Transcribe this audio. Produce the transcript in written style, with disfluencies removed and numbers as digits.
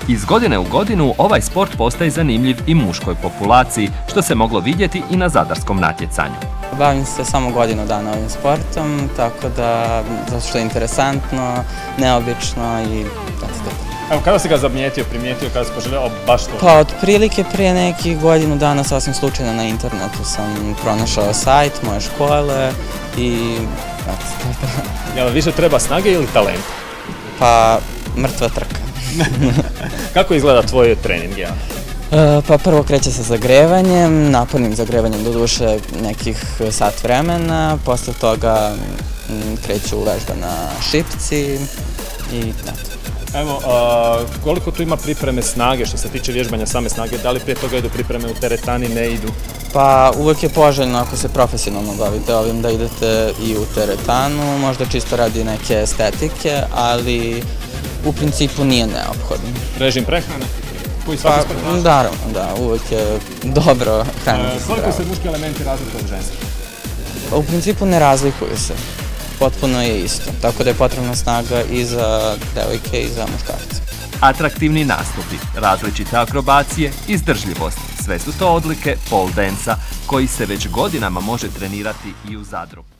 Iz godine u godinu ovaj sport postaje zanimljiv i muškoj populaciji, što se moglo vidjeti i na zadarskom natjecanju. Bavim se samo godinu dana ovim sportom, tako da, zato što je interesantno, neobično i tako. Evo, kada si ga primijetio, kada si poželeo baš to? Pa, otprilike prije nekih godinu dana sasvim slučajno na internetu sam pronašao sajt moje škole i eto. Jel više treba snage ili talent? Pa, mrtva trka. Kako izgleda tvoj trening? Pa prvo kreće sa zagrevanjem, napornim zagrevanjem doduše nekih sat vremena, posle toga kreću vežba na šipci i eto. Evo, koliko tu ima pripreme snage što se tiče vježbanja same snage, da li prije toga idu pripreme u teretani, ne idu? Pa uvijek je poželjno ako se profesionalno bavite ovim da idete i u teretanu, možda čisto radi neke estetike, ali u principu nije neophodno. Režim prehrane? Pa, naravno, da, uvijek je dobro hraniti se zdravo. Koliko se muški elementi razlikuju od ženskih? U principu ne razlikuju se, potpuno je isto, tako da je potrebna snaga i za devojke i za muškarce. Atraktivni nastupi, različite akrobacije, izdržljivost, sve su to odlike pole dansa koji se već godinama može trenirati i u Zadru.